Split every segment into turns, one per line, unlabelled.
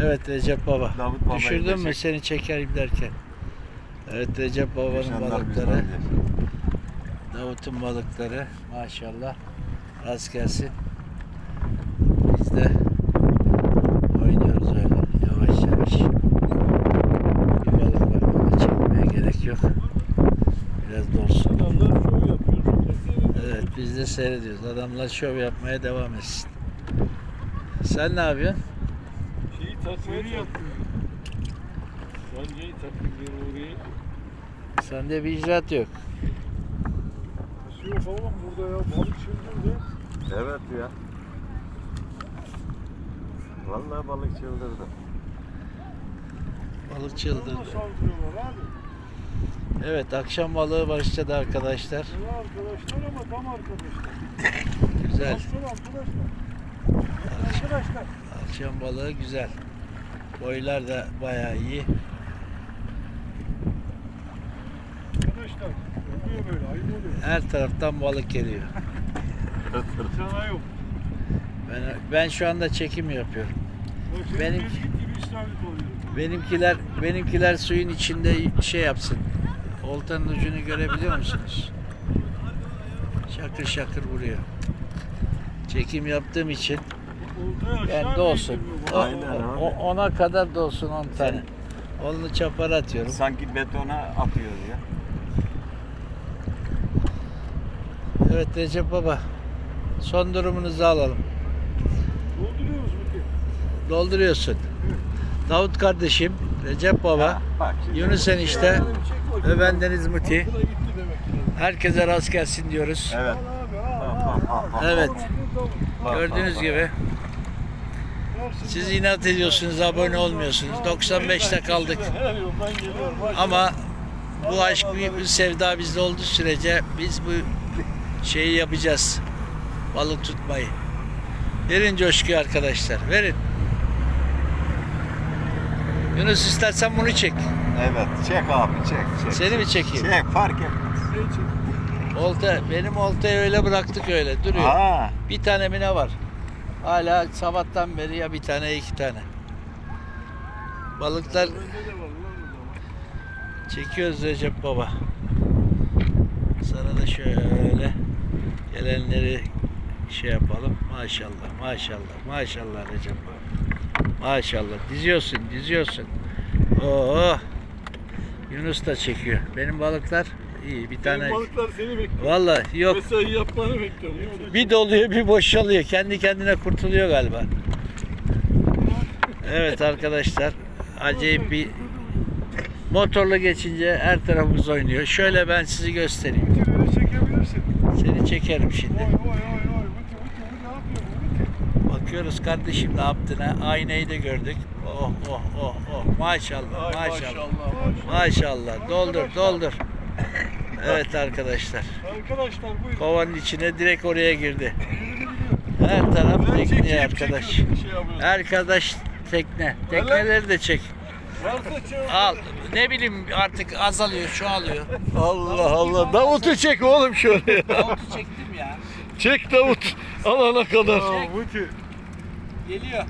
Evet Recep Baba.
Davut
Düşürdün mü seni çekeyim derken? Evet Recep Baba'nın balıkları. Davut'un balıkları. Maşallah. Rast gelsin. Biz de oynuyoruz öyle yavaş yavaş. Bir balık var. Onu çekmeye gerek yok. Biraz dolsun.
Adamlar şov yapıyor.
Evet biz de seyrediyoruz. Adamlar şov yapmaya devam etsin. Sen ne yapıyorsun?
Şeyi takmaya yapıyor. Sancayı takıyor oraya.
Sende bir icraat yok.
Kasıyor falan burada ya. Balık çıldırdı.
Evet ya. Vallahi balık çıldırdı.
Balık çıldırdı.
Nasıl saldırıyorlar abi?
Evet akşam balığı başladı arkadaşlar.
Ne arkadaşlar ama tam arkadaşlar.
Güzel.
Nasıl arkadaşlar? Arkadaşlar.
Akşam balığı güzel. Boylar da bayağı iyi.
Arkadaşlar. Oluyor böyle. Ayıp oluyor.
Her taraftan balık geliyor.
Sana yok.
Ben şu anda çekim yapıyorum.
Bak senin
Benim-
mezgit gibi isabet oluyor.
Benimkiler suyun içinde şey yapsın. Oltanın ucunu görebiliyor musunuz? Şakır şakır vuruyor. Çekim yaptığım için
Oltayı aşağı
ben de olsun.
indirmiyor.
Aynen abi.
Ona kadar da olsun 10 tane. Onu çapara atıyorum.
Sanki betona atıyor ya.
Evet Recep Baba. Son durumunuzu alalım.
Dolduruyoruz bu ki.
Dolduruyorsun. Davut kardeşim, Recep Baba,
Bak şimdi.
Yunus enişte ve bendeniz Muti.
Aklına gitti demek ki.
Herkese rast gelsin diyoruz.
Evet.
Al abi al.
Evet.
Bak,
Gördüğünüz
bak,
gibi siz inat ediyorsunuz, abone olmuyorsunuz. 95'te kaldık.
Her yoldan geliyorum.
Ama bu aşk, bu sevda bizde olduğu sürece biz bu şeyi yapacağız. Balık tutmayı. Verin coşkuyu arkadaşlar. Verin. Yunus istersen bunu çek.
Evet. Çek abi çek.
Seni mi çekeyim?
Çek fark etmez.
Benim oltayı öyle bıraktık öyle duruyor.
Aa.
Bir tane mi ne var? Hala sabahtan beri ya bir tane ya iki tane. Balıklar çekiyoruz Recep Baba. Sana da şöyle gelenleri şey yapalım. Maşallah maşallah Recep Baba. Maşallah diziyorsun. Oo. Yunus da çekiyor. Benim balıklar iyi bir tane.
Benim balıklar seni bekliyor.
Vallahi yok.
Mesai yapmanı bekliyorum.
Bir doluyor bir boşalıyor. Kendi kendine kurtuluyor galiba. Evet arkadaşlar. Acayip bir motorla geçince her tarafımız oynuyor. Şöyle ben sizi göstereyim.
Böyle çekebilirsin.
Seni çekerim şimdi.
Oy. Vuti ne yapıyor?
Bakıyoruz kardeşim ne yaptığına. Aynayı da gördük. Oh. Maşallah. Maşallah. Doldur. Evet arkadaşlar.
Arkadaşlar buyurun.
Kovanın içine direkt oraya girdi. Her taraf tekne arkadaş. Arkadaş tekne. Tekneleri de çek. Al. Ne bileyim artık azalıyor, çoğalıyor.
Allah Allah. Davut'u çek oğlum şöyle.
Davut'u çektim ya.
Çek Davut. Alana kadar.
Çek. Geliyor.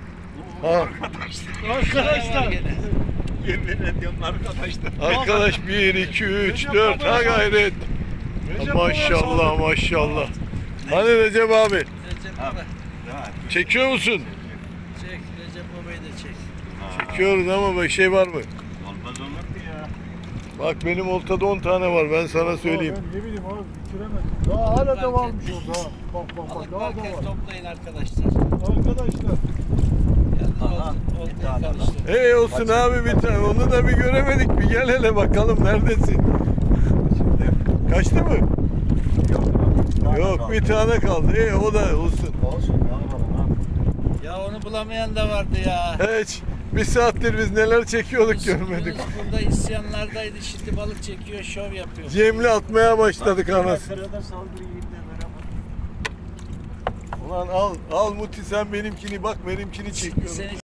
Arkadaşlar.
Yemin ediyorum arkadaşlar.
Arkadaş 1, 2, 3, 4 ha gayret. Maşallah. Hani Recep abi?
Recep Baba.
Çekiyor musun?
Çek. Recep Baba'yı da çek.
Çekiyoruz ama bir şey var mı?
Olmaz olur mu ya?
Bak benim oltada 10 tane var ben sana söyleyeyim.
Ben ne bileyim abi bitiremedim. Daha hala da varmış orada. Bak
Balık
daha da
varken
var.
toplayın arkadaşlar.
Arkadaşlar.
Oltayı karıştır.
Olsun abi bir tane onu da bir göremedik bir gel hele bakalım neredesin? Kaçtı mı? Yok bir tane kaldı. O da olsun.
Olsun ne yapalım abi?
Ya onu bulamayan da vardı ya.
Hiç bir saattir biz neler çekiyorduk görmedik.
Yunus burada isyanlardaydı. Şimdi balık çekiyor, şov yapıyor.
Cemli atmaya başladık anasını.
Sırada saldırı yiğitle beraber.
Ulan al Muti sen benimkini bak benimkini çekiyorum.
Seni